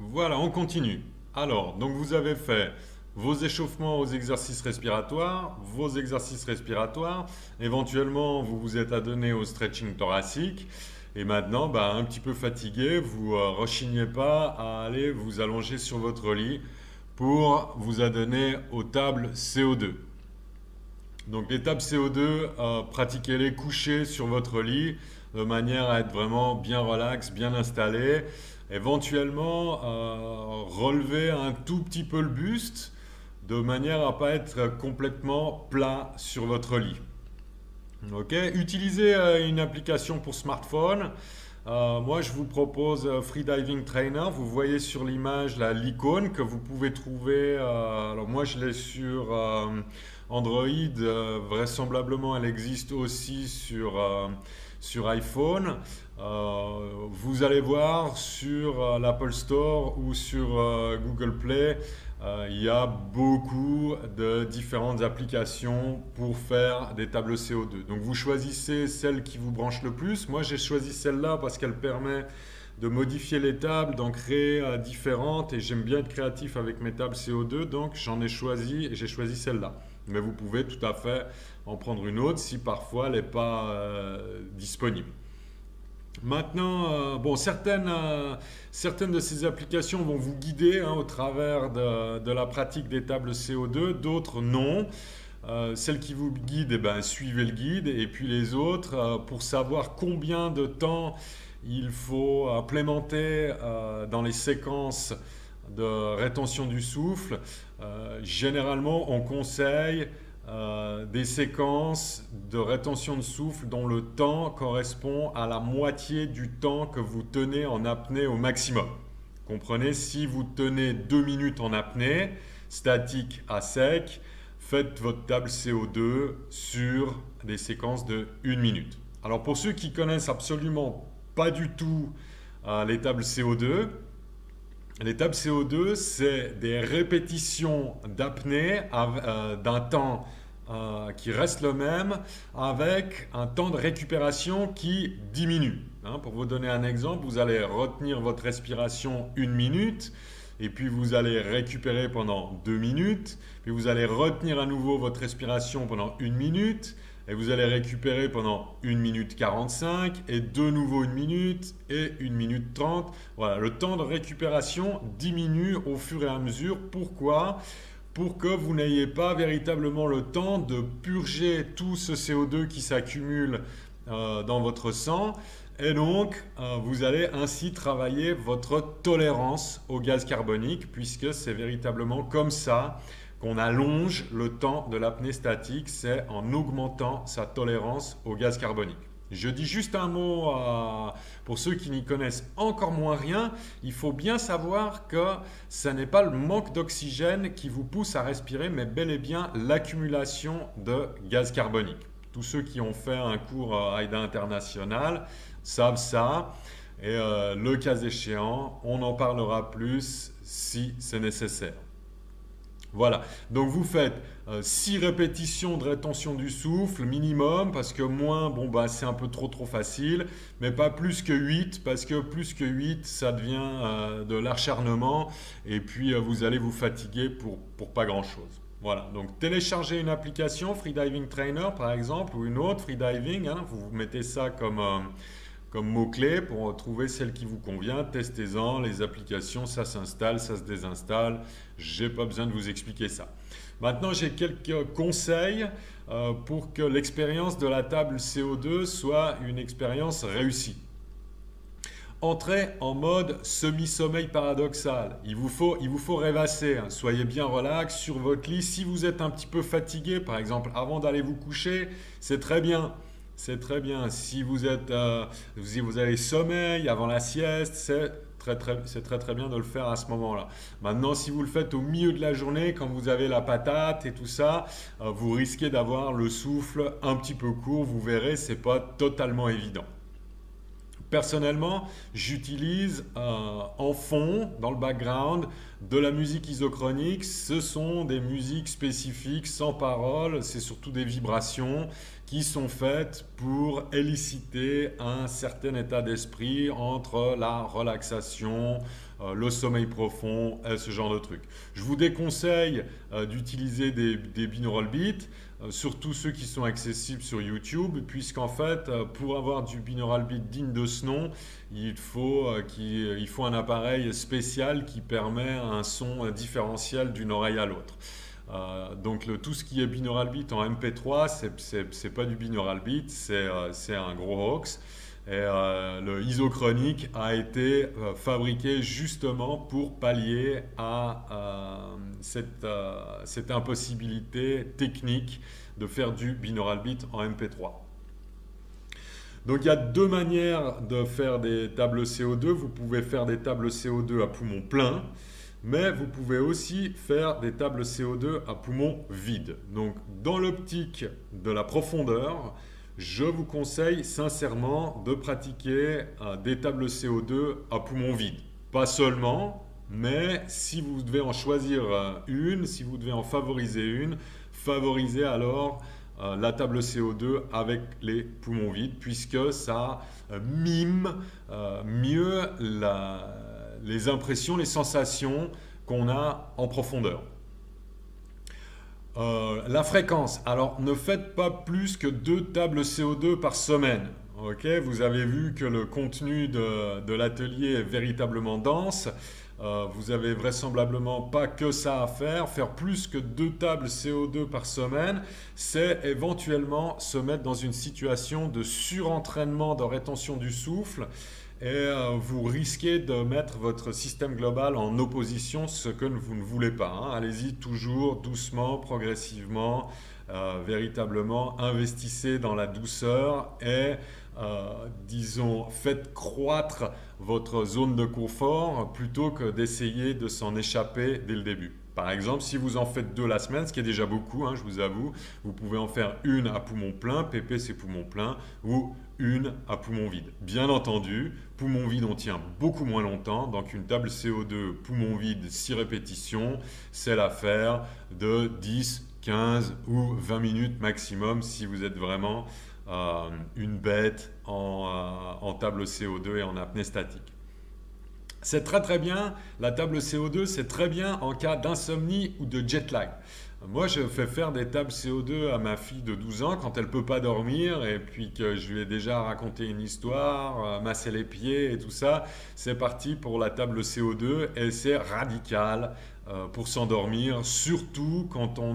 Voilà, on continue. Alors, donc vous avez fait vos échauffements aux exercices respiratoires, vos exercices respiratoires, éventuellement vous vous êtes adonné au stretching thoracique, et maintenant, bah, un petit peu fatigué, vous rechignez pas à aller vous allonger sur votre lit pour vous adonner aux tables CO2. Donc les tables CO2, pratiquez-les couchées sur votre lit de manière à être vraiment bien relax, bien installé. Éventuellement, relevez un tout petit peu le buste de manière à ne pas être complètement plat sur votre lit. Ok, utilisez une application pour smartphone. Moi, je vous propose Freediving Trainer. Vous voyez sur l'image l'icône que vous pouvez trouver. Alors moi, je l'ai sur Android. Vraisemblablement, elle existe aussi sur iPhone. Vous allez voir sur l'Apple Store ou sur Google Play, il y a beaucoup de différentes applications pour faire des tables CO2. Donc vous choisissez celle qui vous branche le plus. Moi j'ai choisi celle-là parce qu'elle permet de modifier les tables, d'en créer différentes et j'aime bien être créatif avec mes tables CO2, donc j'en ai choisi et j'ai choisi celle-là. Mais vous pouvez tout à fait en prendre une autre si parfois elle n'est pas disponible. Maintenant, bon, certaines de ces applications vont vous guider au travers de la pratique des tables CO2, d'autres non. Celles qui vous guident, eh ben, suivez le guide. Et puis les autres, pour savoir combien de temps il faut implémenter dans les séquences de rétention du souffle, généralement on conseille des séquences de rétention de souffle dont le temps correspond à la moitié du temps que vous tenez en apnée au maximum. Comprenez, si vous tenez 2 minutes en apnée, statique à sec, faites votre table CO2 sur des séquences de 1 minute. Alors pour ceux qui connaissent absolument pas du tout les tables CO2, les tables CO2, c'est des répétitions d'apnée d'un temps qui reste le même avec un temps de récupération qui diminue. Pour vous donner un exemple, vous allez retenir votre respiration 1 minute et puis vous allez récupérer pendant 2 minutes, puis vous allez retenir à nouveau votre respiration pendant 1 minute et vous allez récupérer pendant 1 minute 45 et de nouveau 1 minute et 1 minute 30. Voilà, le temps de récupération diminue au fur et à mesure. Pourquoi? Pour que vous n'ayez pas véritablement le temps de purger tout ce CO2 qui s'accumule dans votre sang. Et donc, vous allez ainsi travailler votre tolérance au gaz carbonique, puisque c'est véritablement comme ça qu'on allonge le temps de l'apnée statique, c'est en augmentant sa tolérance au gaz carbonique. Je dis juste un mot pour ceux qui n'y connaissent encore moins rien. Il faut bien savoir que ce n'est pas le manque d'oxygène qui vous pousse à respirer, mais bel et bien l'accumulation de gaz carbonique. Tous ceux qui ont fait un cours AIDA international savent ça. Et le cas échéant, on en parlera plus si c'est nécessaire. Voilà, donc vous faites 6 répétitions de rétention du souffle minimum, parce que moins, bon, bah, c'est un peu trop facile, mais pas plus que 8, parce que plus que 8, ça devient de l'acharnement, et puis vous allez vous fatiguer pour pas grand-chose. Voilà, donc téléchargez une application, Freediving Trainer par exemple, ou une autre, Freediving, vous mettez ça comme mot-clé pour trouver celle qui vous convient. Testez-en, les applications, ça s'installe, ça se désinstalle. Je n'ai pas besoin de vous expliquer ça. Maintenant, j'ai quelques conseils pour que l'expérience de la table CO2 soit une expérience réussie. Entrez en mode semi-sommeil paradoxal. Il vous faut rêvasser. Soyez bien relax sur votre lit. Si vous êtes un petit peu fatigué, par exemple, avant d'aller vous coucher, c'est très bien. C'est très bien. Si vous avez sommeil avant la sieste, c'est très bien de le faire à ce moment-là. Maintenant, si vous le faites au milieu de la journée, quand vous avez la patate et tout ça, vous risquez d'avoir le souffle un petit peu court. Vous verrez, c'est pas totalement évident. Personnellement, j'utilise en fond, dans le background, de la musique isochronique. Ce sont des musiques spécifiques, sans parole. C'est surtout des vibrations qui sont faites pour éliciter un certain état d'esprit entre la relaxation, le sommeil profond et ce genre de trucs. Je vous déconseille d'utiliser des binaural beats, surtout ceux qui sont accessibles sur YouTube, puisqu'en fait, pour avoir du binaural beat digne de ce nom, il faut un appareil spécial qui permet un son différentiel d'une oreille à l'autre. Donc tout ce qui est binaural beat en MP3, c'est pas du binaural beat, c'est un gros hoax. Et le isochronique a été fabriqué justement pour pallier à cette impossibilité technique de faire du binaural beat en MP3. Donc il y a deux manières de faire des tables CO2. Vous pouvez faire des tables CO2 à poumon plein, mais vous pouvez aussi faire des tables CO2 à poumon vide. Donc dans l'optique de la profondeur, je vous conseille sincèrement de pratiquer des tables CO2 à poumon vide. Pas seulement, mais si vous devez en choisir une, si vous devez en favoriser une, favorisez alors la table CO2 avec les poumons vides, puisque ça mime mieux les impressions, les sensations qu'on a en profondeur. La fréquence. Alors, ne faites pas plus que 2 tables CO2 par semaine. Ok, vous avez vu que le contenu de l'atelier est véritablement dense. Vous avez vraisemblablement pas que ça à faire. Faire plus que 2 tables CO2 par semaine, c'est éventuellement se mettre dans une situation de surentraînement de rétention du souffle. Et vous risquez de mettre votre système global en opposition, ce que vous ne voulez pas. Hein. Allez-y toujours, doucement, progressivement, véritablement, investissez dans la douceur et, disons, faites croître votre zone de confort plutôt que d'essayer de s'en échapper dès le début. Par exemple, si vous en faites 2 la semaine, ce qui est déjà beaucoup, hein, je vous avoue, vous pouvez en faire une à poumon plein, PP c'est poumon plein, ou une à poumon vide. Bien entendu, poumon vide on tient beaucoup moins longtemps, donc une table CO2 poumon vide 6 répétitions, c'est l'affaire de 10, 15 ou 20 minutes maximum si vous êtes vraiment une bête en table CO2 et en apnée statique. C'est très très bien, la table CO2 c'est très bien en cas d'insomnie ou de jet lag. Moi je fais faire des tables CO2 à ma fille de 12 ans quand elle ne peut pas dormir et puis que je lui ai déjà raconté une histoire, massé les pieds et tout ça. C'est parti pour la table CO2 et c'est radical pour s'endormir, surtout quand on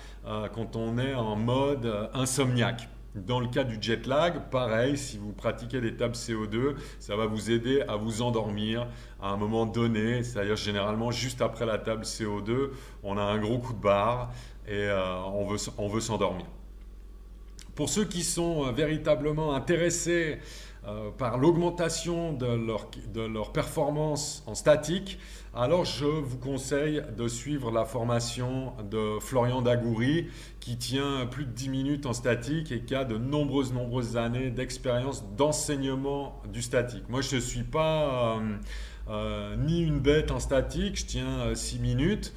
est en mode insomniaque. Dans le cas du jet lag, pareil, si vous pratiquez des tables CO2, ça va vous aider à vous endormir à un moment donné, c'est-à-dire généralement juste après la table CO2, on a un gros coup de barre et on veut s'endormir. Pour ceux qui sont véritablement intéressés par l'augmentation de leur performance en statique, alors je vous conseille de suivre la formation de Florian Dagoury qui tient plus de 10 minutes en statique et qui a de nombreuses années d'expérience d'enseignement du statique. Moi je ne suis pas ni une bête en statique, je tiens 6 minutes.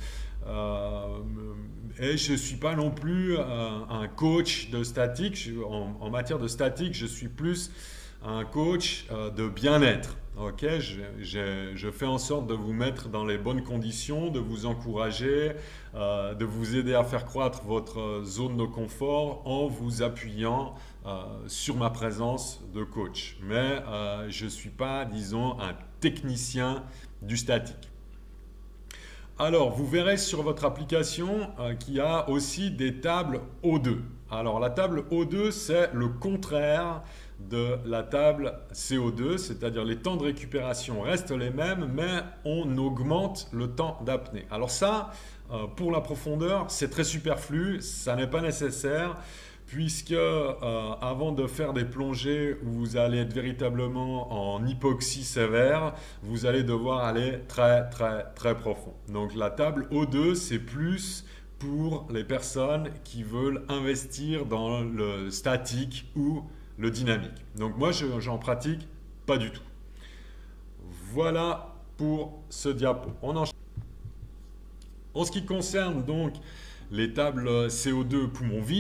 Et je ne suis pas non plus un coach de statique. En matière de statique, je suis plus un coach de bien-être. Okay, je fais en sorte de vous mettre dans les bonnes conditions, de vous encourager, de vous aider à faire croître votre zone de confort en vous appuyant sur ma présence de coach. Mais je ne suis pas, disons, un technicien du statique. Alors, vous verrez sur votre application qu'il y a aussi des tables O2. Alors, la table O2, c'est le contraire de la table CO2, c'est-à-dire les temps de récupération restent les mêmes, mais on augmente le temps d'apnée. Alors ça, pour la profondeur, c'est très superflu, ça n'est pas nécessaire, puisque avant de faire des plongées où vous allez être véritablement en hypoxie sévère, vous allez devoir aller très profond. Donc la table O2, c'est plus pour les personnes qui veulent investir dans le statique ou le dynamique. Donc moi, j'en pratique pas du tout. Voilà pour ce diapo. On enchaîne. En ce qui concerne donc les tables CO2 poumon vide,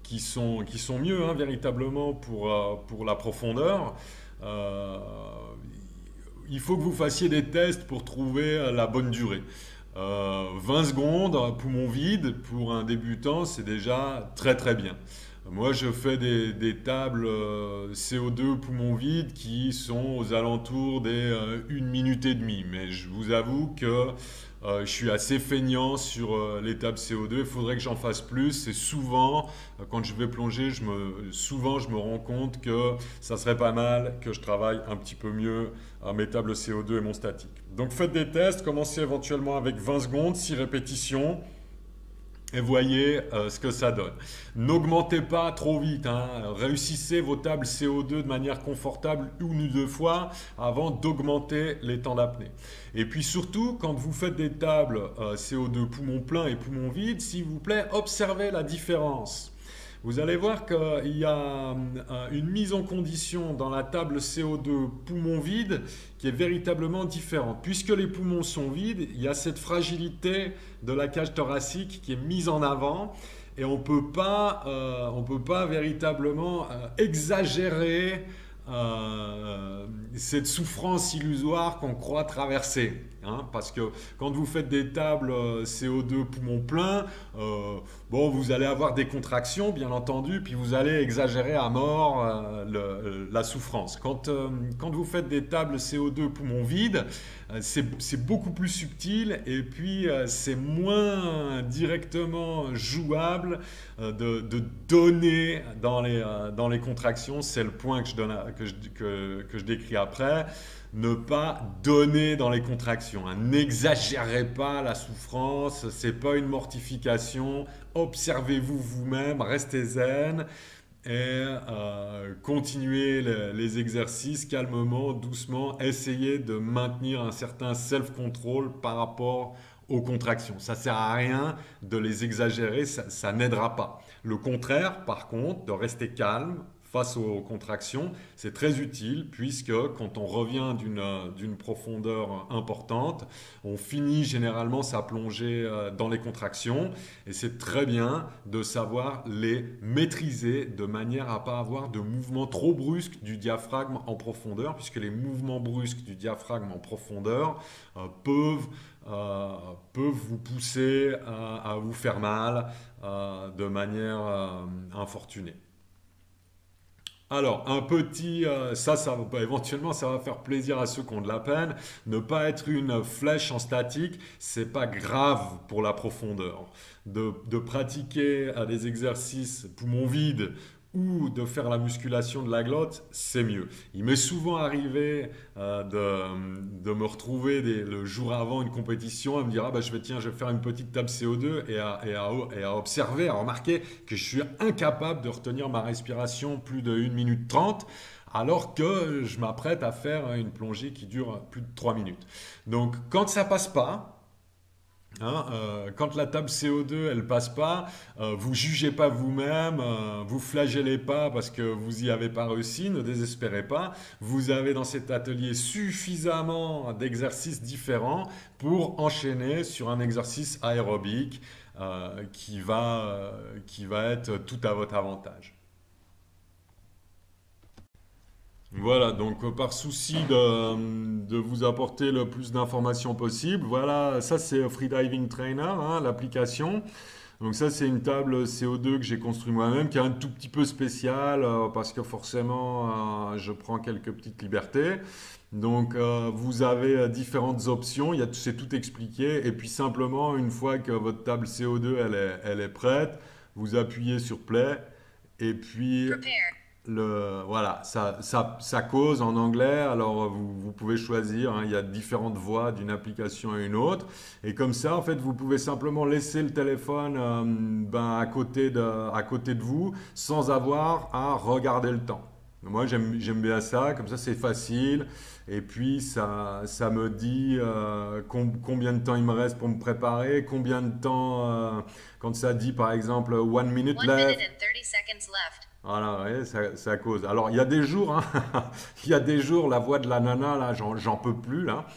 qui sont mieux hein, véritablement pour la profondeur. Euh, il faut que vous fassiez des tests pour trouver la bonne durée. 20 secondes, poumon vide, pour un débutant, c'est déjà très très bien. Moi, je fais des tables CO2 poumon vide qui sont aux alentours des 1 minute et demie. Mais je vous avoue que je suis assez feignant sur les tables CO2. Il faudrait que j'en fasse plus. Et souvent, quand je vais plonger, souvent je me rends compte que ça serait pas mal que je travaille un petit peu mieux à mes tables CO2 et mon statique. Donc faites des tests, commencez éventuellement avec 20 secondes, 6 répétitions et voyez ce que ça donne. N'augmentez pas trop vite, hein. Réussissez vos tables CO2 de manière confortable une ou deux fois avant d'augmenter les temps d'apnée. Et puis surtout, quand vous faites des tables CO2 poumon plein et poumon vide, s'il vous plaît, observez la différence. Vous allez voir qu'il y a une mise en condition dans la table CO2 poumon vide qui est véritablement différente. Puisque les poumons sont vides, il y a cette fragilité de la cage thoracique qui est mise en avant et on peut pas véritablement exagérer cette souffrance illusoire qu'on croit traverser. Hein, parce que quand vous faites des tables CO2 poumon plein, bon, vous allez avoir des contractions, bien entendu, puis vous allez exagérer à mort la souffrance. Quand vous faites des tables CO2 poumon vide, c'est beaucoup plus subtil et puis c'est moins directement jouable de donner dans les contractions. C'est le point que je décris après. Ne pas donner dans les contractions. Hein. N'exagérez pas la souffrance, c'est pas une mortification. Observez-vous vous-même, restez zen et continuez les exercices calmement, doucement. Essayez de maintenir un certain self-control par rapport aux contractions. Ça ne sert à rien de les exagérer, ça n'aidera pas. Le contraire, par contre, de rester calme, face aux contractions, c'est très utile puisque quand on revient d'une profondeur importante, on finit généralement sa plongée dans les contractions et c'est très bien de savoir les maîtriser de manière à ne pas avoir de mouvements trop brusques du diaphragme en profondeur puisque les mouvements brusques du diaphragme en profondeur peuvent vous pousser à vous faire mal de manière infortunée. Alors, un petit, éventuellement, ça va faire plaisir à ceux qui ont de la peine. Ne pas être une flèche en statique, c'est pas grave pour la profondeur. De pratiquer des exercices poumons vides ou de faire la musculation de la glotte, c'est mieux. Il m'est souvent arrivé de me retrouver le jour avant une compétition, à me dire je vais faire une petite table CO2 et à observer, à remarquer que je suis incapable de retenir ma respiration plus de 1 minute 30 alors que je m'apprête à faire une plongée qui dure plus de 3 minutes. Donc quand ça passe pas, hein, quand la table CO2 elle passe pas, vous jugez pas vous-même, vous flagellez pas parce que vous y avez pas réussi, ne désespérez pas. Vous avez dans cet atelier suffisamment d'exercices différents pour enchaîner sur un exercice aérobique qui va être tout à votre avantage. Voilà, donc par souci de vous apporter le plus d'informations possible, voilà, ça c'est Freediving Trainer, hein, l'application. Donc ça c'est une table CO2 que j'ai construite moi-même, qui est un tout petit peu spéciale parce que forcément je prends quelques petites libertés. Donc vous avez différentes options, c'est tout expliqué. Et puis simplement, une fois que votre table CO2 elle est prête, vous appuyez sur Play et puis voilà, ça cause en anglais, alors vous pouvez choisir, hein, il y a différentes voix d'une application à une autre, et comme ça, en fait, vous pouvez simplement laisser le téléphone à côté de vous, sans avoir à regarder le temps. Moi, j'aime bien ça, comme ça, c'est facile, et puis ça me dit combien de temps il me reste pour me préparer, combien de temps, quand ça dit, par exemple, 1 minute left. Voilà, ouais, ça cause. Alors, il y a des jours, hein, il y a des jours, la voix de la nana, là, j'en peux plus, là.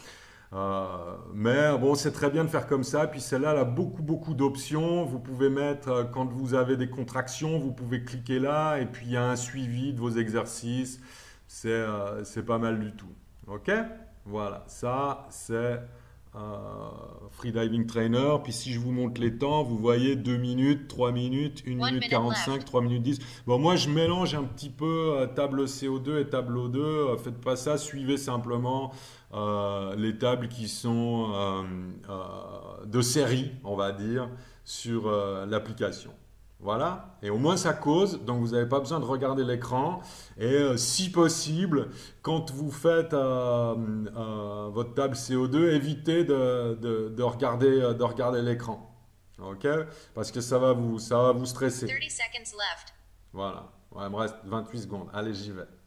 Mais bon, c'est très bien de faire comme ça. Puis celle-là, elle a beaucoup d'options. Vous pouvez mettre, quand vous avez des contractions, vous pouvez cliquer là et puis il y a un suivi de vos exercices. C'est pas mal du tout. Ok? Voilà, ça c'est Freediving Trainer. Puis si je vous montre les temps, vous voyez 2 minutes, 3 minutes, 1 minute 45, 3 minutes 10. Bon, moi je mélange un petit peu table CO2 et table O2. Faites pas ça, suivez simplement les tables qui sont de série, on va dire, sur l'application. Voilà, et au moins ça cause, donc vous n'avez pas besoin de regarder l'écran. Et si possible, quand vous faites votre table CO2, évitez de regarder l'écran. Ok? Parce que ça va vous stresser. 30 seconds left. Voilà, ouais, il me reste 28 secondes. Allez, j'y vais.